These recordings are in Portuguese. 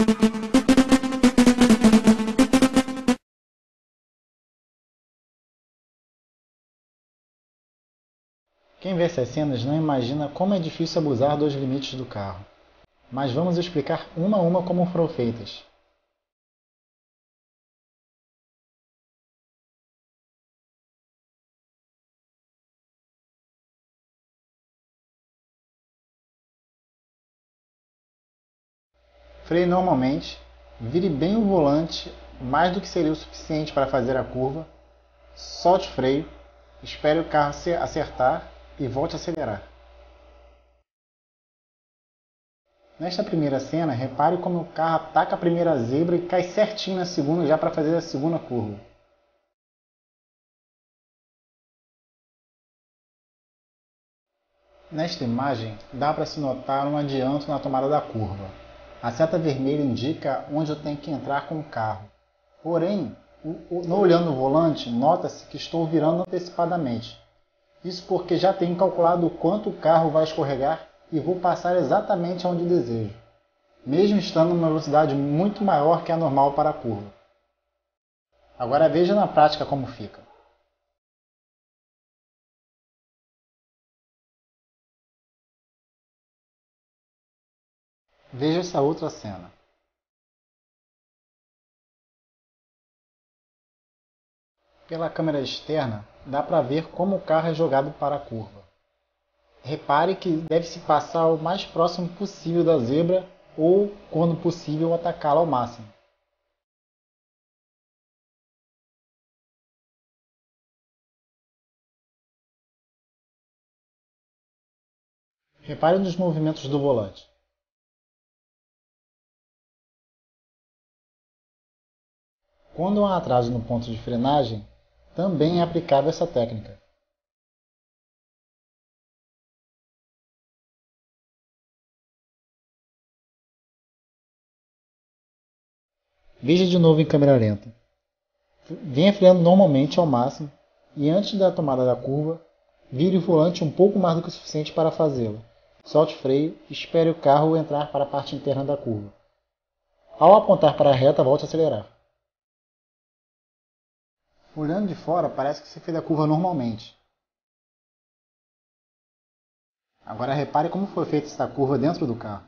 Quem vê essas cenas não imagina como é difícil abusar dos limites do carro. Mas vamos explicar uma a uma como foram feitas. Freie normalmente, vire bem o volante, mais do que seria o suficiente para fazer a curva, solte o freio, espere o carro se acertar e volte a acelerar. Nesta primeira cena, repare como o carro ataca a primeira zebra e cai certinho na segunda já para fazer a segunda curva. Nesta imagem, dá para se notar um adianto na tomada da curva. A seta vermelha indica onde eu tenho que entrar com o carro. Porém, no olhando o volante, nota-se que estou virando antecipadamente. Isso porque já tenho calculado o quanto o carro vai escorregar e vou passar exatamente onde desejo, mesmo estando em uma velocidade muito maior que a normal para a curva. Agora veja na prática como fica. Veja essa outra cena. Pela câmera externa, dá para ver como o carro é jogado para a curva. Repare que deve-se passar o mais próximo possível da zebra ou, quando possível, atacá-la ao máximo. Repare nos movimentos do volante. Quando há atraso no ponto de frenagem, também é aplicável essa técnica. Veja de novo em câmera lenta. Venha freando normalmente ao máximo e antes da tomada da curva, vire o volante um pouco mais do que o suficiente para fazê-lo. Solte o freio e espere o carro entrar para a parte interna da curva. Ao apontar para a reta, volte a acelerar. Olhando de fora, parece que você fez a curva normalmente. Agora repare como foi feita essa curva dentro do carro.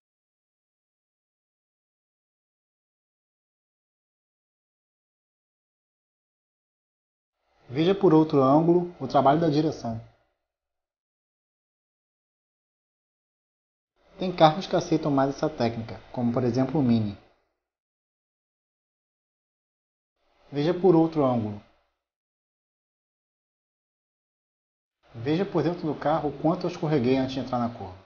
Veja por outro ângulo o trabalho da direção. Tem carros que aceitam mais essa técnica, como por exemplo o Mini. Veja por outro ângulo. Veja por dentro do carro o quanto eu escorreguei antes de entrar na curva.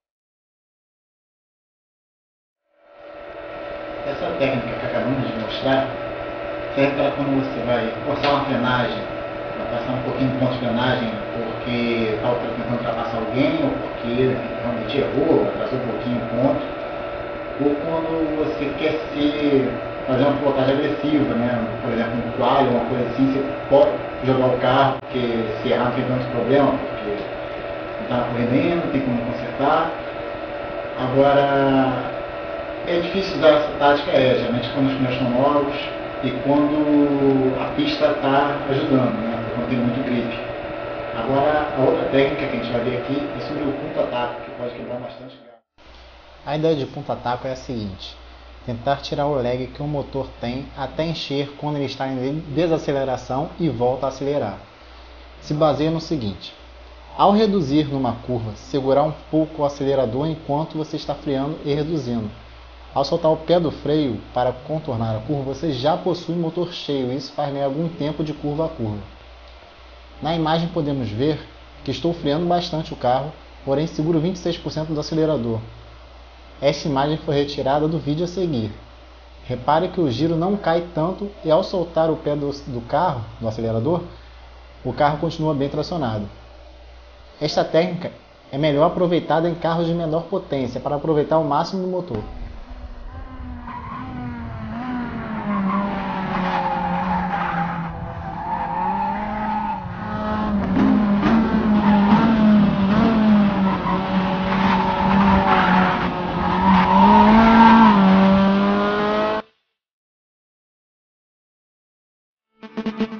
Essa técnica que acabamos de mostrar serve para quando você vai forçar uma frenagem, vai passar um pouquinho de ponto de frenagem porque está tentando ultrapassar alguém ou porque realmente errou, atrasou um pouquinho o ponto, ou quando você quer fazer uma pilotagem agressiva, né? Por exemplo, um quali, uma coisa assim, você pode jogar o carro, porque se errar não tem tanto problema, porque não está na correndo, tem como consertar. Agora, é difícil usar essa tática geralmente quando os pneus estão novos e quando a pista está ajudando, né? Quando tem muito gripe. Agora, a outra técnica que a gente vai ver aqui é sobre o punta-taco, que pode quebrar bastante galho. A ideia de punta-taco é a seguinte: tentar tirar o lag que o motor tem até encher quando ele está em desaceleração e volta a acelerar. Se baseia no seguinte: ao reduzir numa curva, segurar um pouco o acelerador enquanto você está freando e reduzindo. Ao soltar o pé do freio para contornar a curva, você já possui o motor cheio e isso faz ganhar algum tempo de curva a curva. Na imagem podemos ver que estou freando bastante o carro, porém seguro 26% do acelerador. Esta imagem foi retirada do vídeo a seguir. Repare que o giro não cai tanto e ao soltar o pé do carro, do acelerador, o carro continua bem tracionado. Esta técnica é melhor aproveitada em carros de menor potência para aproveitar o máximo do motor. Música